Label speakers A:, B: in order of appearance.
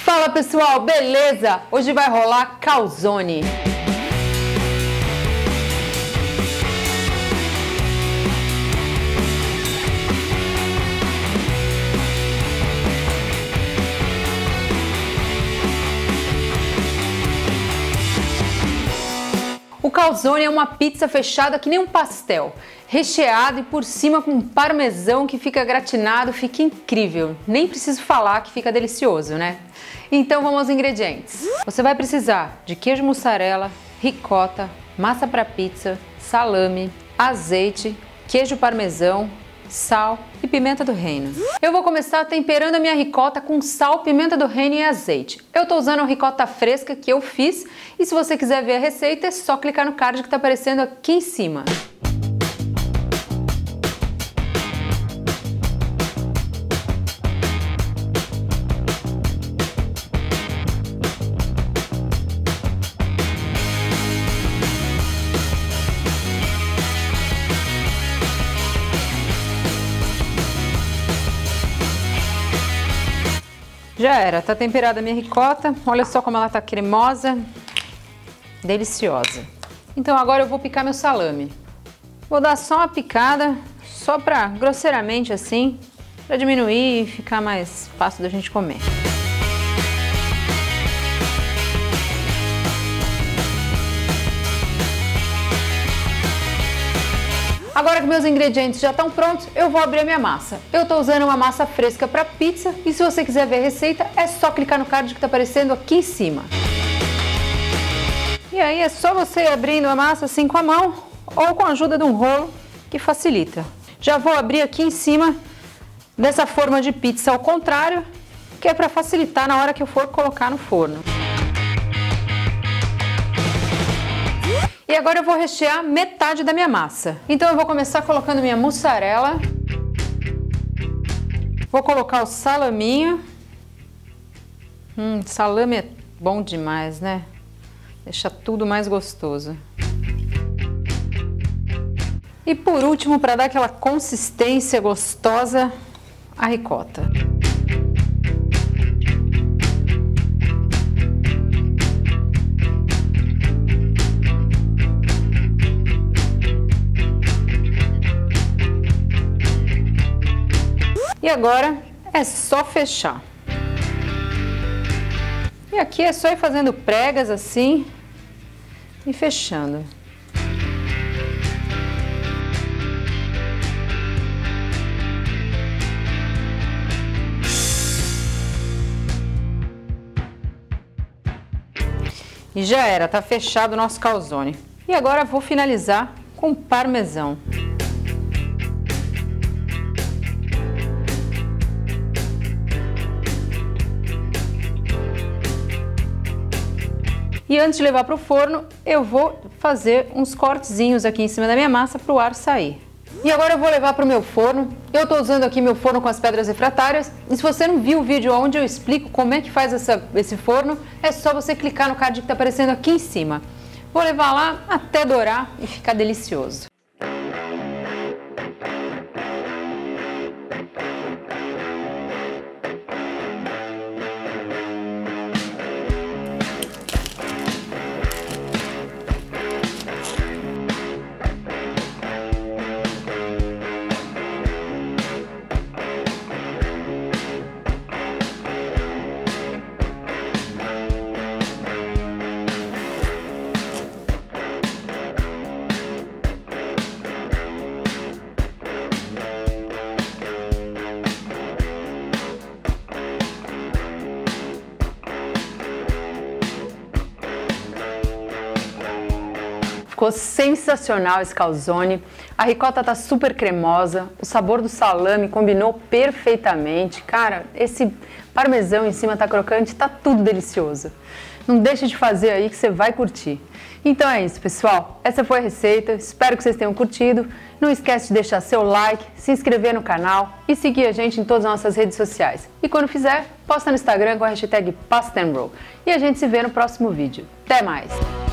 A: Fala pessoal, beleza? Hoje vai rolar calzone. O calzone é uma pizza fechada que nem um pastel, recheado e por cima com parmesão que fica gratinado, fica incrível. Nem preciso falar que fica delicioso, né? Então vamos aos ingredientes. Você vai precisar de queijo mussarela, ricota, massa para pizza, salame, azeite, queijo parmesão, sal e pimenta do reino. Eu vou começar temperando a minha ricota com sal, pimenta do reino e azeite. Eu tô usando a ricota fresca que eu fiz e se você quiser ver a receita é só clicar no card que tá aparecendo aqui em cima. Já era, tá temperada a minha ricota, olha só como ela tá cremosa, deliciosa. Então agora eu vou picar meu salame. Vou dar só uma picada, só pra grosseiramente assim, pra diminuir e ficar mais fácil da gente comer. Agora que meus ingredientes já estão prontos, eu vou abrir a minha massa. Eu estou usando uma massa fresca para pizza e se você quiser ver a receita, é só clicar no card que está aparecendo aqui em cima. E aí é só você ir abrindo a massa assim com a mão ou com a ajuda de um rolo que facilita. Já vou abrir aqui em cima dessa forma de pizza ao contrário, que é para facilitar na hora que eu for colocar no forno. E agora eu vou rechear metade da minha massa. Então eu vou começar colocando minha mussarela. Vou colocar o salaminho. Salame é bom demais, né? Deixa tudo mais gostoso. E por último, para dar aquela consistência gostosa, a ricota. E agora é só fechar. E aqui é só ir fazendo pregas assim e fechando. E já era, tá fechado o nosso calzone. E agora vou finalizar com parmesão. E antes de levar para o forno, eu vou fazer uns cortezinhos aqui em cima da minha massa para o ar sair. E agora eu vou levar para o meu forno. Eu estou usando aqui meu forno com as pedras refratárias. E se você não viu o vídeo onde eu explico como é que faz esse forno, é só você clicar no card que está aparecendo aqui em cima. Vou levar lá até dourar e ficar delicioso. Ficou sensacional esse calzone, a ricota tá super cremosa, o sabor do salame combinou perfeitamente. Cara, esse parmesão em cima tá crocante, tá tudo delicioso. Não deixe de fazer aí que você vai curtir. Então é isso, pessoal. Essa foi a receita, espero que vocês tenham curtido. Não esquece de deixar seu like, se inscrever no canal e seguir a gente em todas as nossas redes sociais. E quando fizer, posta no Instagram com a hashtag PastaNRoll. E a gente se vê no próximo vídeo. Até mais!